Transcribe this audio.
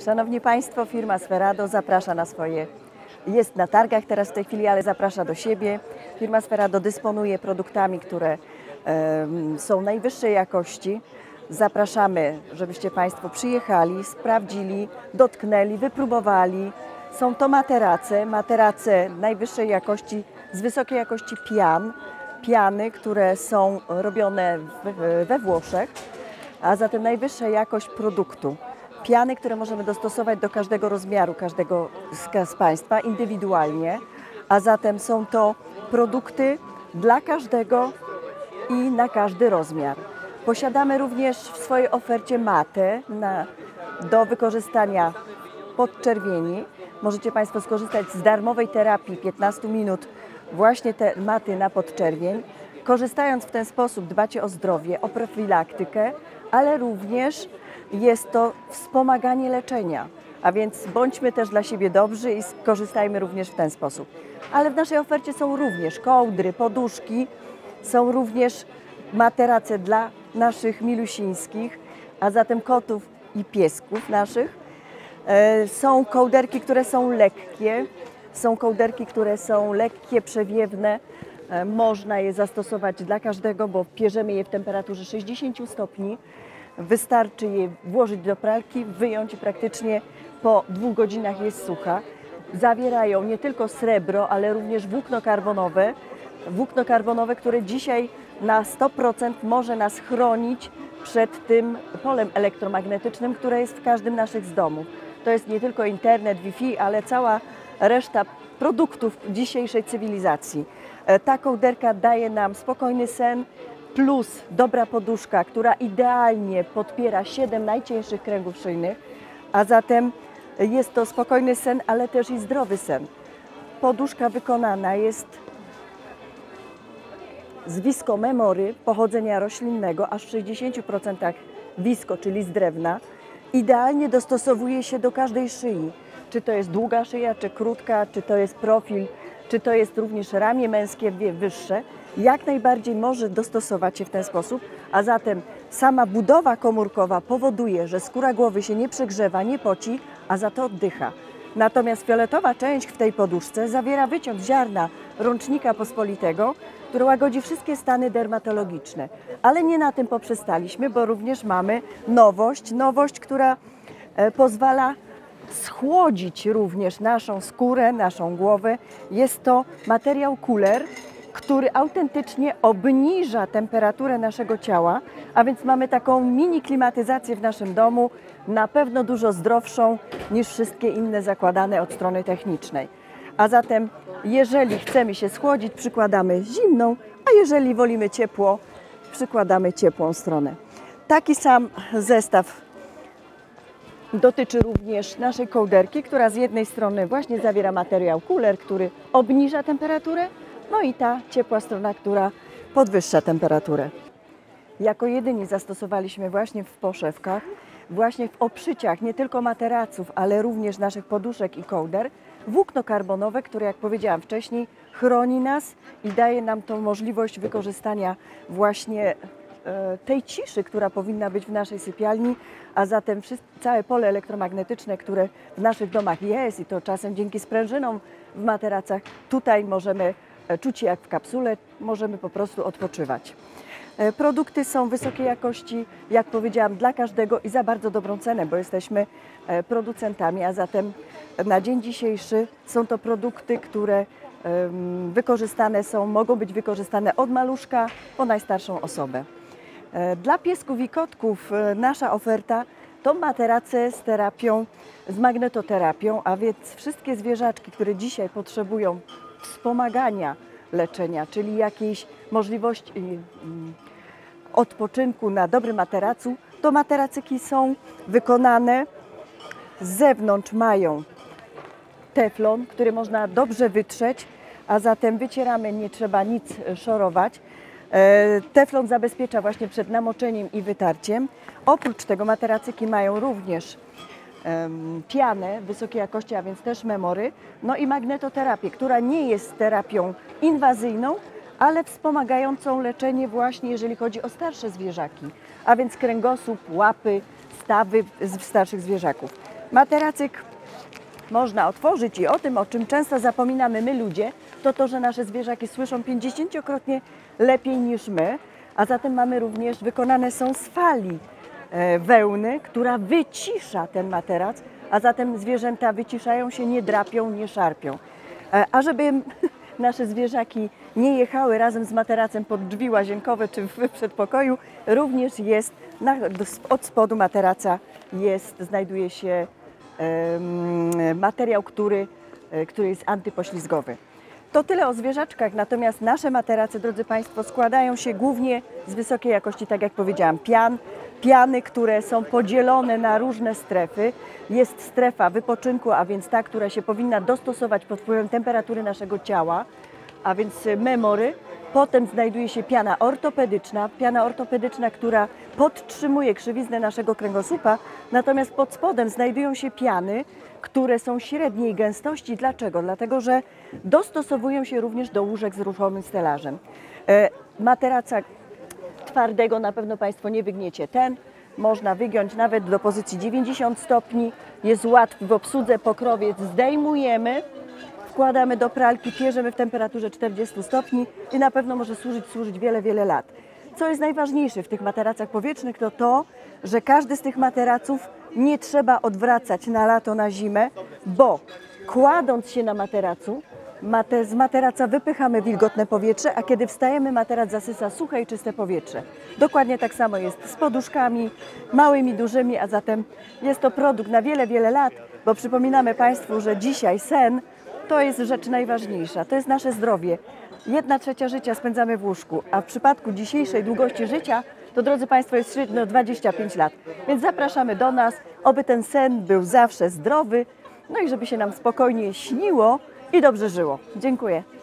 Szanowni Państwo, firma Sferado zaprasza na swoje, jest na targach teraz w tej chwili, ale zaprasza do siebie. Firma Sferado dysponuje produktami, które są najwyższej jakości. Zapraszamy, żebyście Państwo przyjechali, sprawdzili, dotknęli, wypróbowali. Są to materace najwyższej jakości, z wysokiej jakości piany, które są robione we Włoszech, a zatem najwyższa jakość produktu. Piany, które możemy dostosować do każdego rozmiaru, każdego z Państwa indywidualnie, a zatem są to produkty dla każdego i na każdy rozmiar. Posiadamy również w swojej ofercie matę do wykorzystania podczerwieni. Możecie Państwo skorzystać z darmowej terapii 15 minut właśnie te maty na podczerwień. Korzystając w ten sposób dbacie o zdrowie, o profilaktykę, ale również jest to wspomaganie leczenia, a więc bądźmy też dla siebie dobrzy i skorzystajmy również w ten sposób. Ale w naszej ofercie są również kołdry, poduszki, są również materace dla naszych milusińskich, a zatem kotów i piesków naszych. Są kołderki, które są lekkie, przewiewne. Można je zastosować dla każdego, bo pierzemy je w temperaturze 60 stopni. Wystarczy je włożyć do pralki, wyjąć i praktycznie po 2 godzinach jest sucha. Zawierają nie tylko srebro, ale również włókno karbonowe, które dzisiaj na 100% może nas chronić przed tym polem elektromagnetycznym, które jest w każdym naszych domów. To jest nie tylko internet, Wi-Fi, ale cała reszta produktów dzisiejszej cywilizacji. Ta kołderka daje nam spokojny sen, plus dobra poduszka, która idealnie podpiera 7 najcieńszych kręgów szyjnych, a zatem jest to spokojny sen, ale też i zdrowy sen. Poduszka wykonana jest z Visco Memory pochodzenia roślinnego, aż w 60% Visco, czyli z drewna. Idealnie dostosowuje się do każdej szyi. Czy to jest długa szyja, czy krótka, czy to jest profil, czy to jest również ramię męskie wyższe. Jak najbardziej może dostosować się w ten sposób, a zatem sama budowa komórkowa powoduje, że skóra głowy się nie przegrzewa, nie poci, a za to oddycha. Natomiast fioletowa część w tej poduszce zawiera wyciąg ziarna rącznika pospolitego, który łagodzi wszystkie stany dermatologiczne. Ale nie na tym poprzestaliśmy, bo również mamy nowość, która pozwala schłodzić również naszą skórę, naszą głowę. Jest to materiał cooler, który autentycznie obniża temperaturę naszego ciała, a więc mamy taką mini klimatyzację w naszym domu, na pewno dużo zdrowszą niż wszystkie inne zakładane od strony technicznej. A zatem jeżeli chcemy się schłodzić, przykładamy zimną, a jeżeli wolimy ciepło, przykładamy ciepłą stronę. Taki sam zestaw dotyczy również naszej kołderki, która z jednej strony właśnie zawiera materiał cooler, który obniża temperaturę, no i ta ciepła strona, która podwyższa temperaturę. Jako jedyni zastosowaliśmy właśnie w poszewkach, właśnie w obszyciach nie tylko materaców, ale również naszych poduszek i kołder, włókno karbonowe, które, jak powiedziałam wcześniej, chroni nas i daje nam tą możliwość wykorzystania właśnie tej ciszy, która powinna być w naszej sypialni, a zatem całe pole elektromagnetyczne, które w naszych domach jest i to czasem dzięki sprężynom w materacach, tutaj możemy czuć się jak w kapsule, możemy po prostu odpoczywać. Produkty są wysokiej jakości, jak powiedziałam, dla każdego i za bardzo dobrą cenę, bo jesteśmy producentami, a zatem na dzień dzisiejszy są to produkty, które mogą być wykorzystane od maluszka po najstarszą osobę. Dla piesków i kotków nasza oferta to materace z magnetoterapią, a więc wszystkie zwierzaczki, które dzisiaj potrzebują wspomagania leczenia, czyli jakiejś możliwości odpoczynku na dobrym materacu, to materacyki są wykonane. Z zewnątrz mają teflon, który można dobrze wytrzeć, a zatem wycieramy, nie trzeba nic szorować. Teflon zabezpiecza właśnie przed namoczeniem i wytarciem. Oprócz tego materacyki mają również pianę wysokiej jakości, a więc też memory, no i magnetoterapię, która nie jest terapią inwazyjną, ale wspomagającą leczenie właśnie jeżeli chodzi o starsze zwierzaki, a więc kręgosłup, łapy, stawy starszych zwierzaków. Materacyk można otworzyć i o tym, o czym często zapominamy my ludzie, to to, że nasze zwierzaki słyszą 50-krotnie lepiej niż my, a zatem mamy również, wykonane są z fali wełny, która wycisza ten materac, a zatem zwierzęta wyciszają się, nie drapią, nie szarpią. A żeby nasze zwierzaki nie jechały razem z materacem pod drzwi łazienkowe czy w przedpokoju, również jest od spodu materaca znajduje się materiał, który jest antypoślizgowy. To tyle o zwierzaczkach, natomiast nasze materace, drodzy Państwo, składają się głównie z wysokiej jakości, tak jak powiedziałam, piany, które są podzielone na różne strefy. Jest strefa wypoczynku, a więc ta, która się powinna dostosować pod wpływem temperatury naszego ciała, a więc memory. Potem znajduje się piana ortopedyczna, która podtrzymuje krzywiznę naszego kręgosłupa, natomiast pod spodem znajdują się piany, które są średniej gęstości. Dlaczego? Dlatego, że dostosowują się również do łóżek z ruchomym stelażem. Materaca twardego na pewno Państwo nie wygniecie. Ten można wygiąć nawet do pozycji 90 stopni, jest łatwy w obsłudze, pokrowiec zdejmujemy, wkładamy do pralki, pierzemy w temperaturze 40 stopni i na pewno może służyć wiele, wiele lat. Co jest najważniejsze w tych materacach powietrznych, to to, że każdy z tych materaców nie trzeba odwracać na lato, na zimę, bo kładąc się na materacu, z materaca wypychamy wilgotne powietrze, a kiedy wstajemy, materac zasysa suche i czyste powietrze. Dokładnie tak samo jest z poduszkami, małymi, dużymi, a zatem jest to produkt na wiele, wiele lat, bo przypominamy Państwu, że dzisiaj sen to jest rzecz najważniejsza, to jest nasze zdrowie. 1/3 życia spędzamy w łóżku, a w przypadku dzisiejszej długości życia to, drodzy Państwo, jest średnio 25 lat. Więc zapraszamy do nas, oby ten sen był zawsze zdrowy, no i żeby się nam spokojnie śniło i dobrze żyło. Dziękuję.